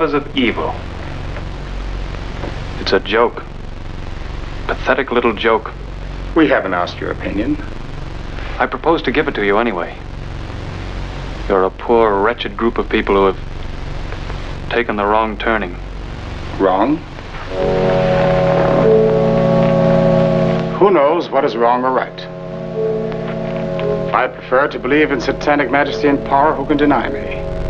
lovers of evil. It's a joke. Pathetic little joke. We haven't asked your opinion. I propose to give it to you anyway. You're a poor, wretched group of people who have taken the wrong turning. Wrong? Who knows what is wrong or right? I prefer to believe in satanic majesty and power. Who can deny me?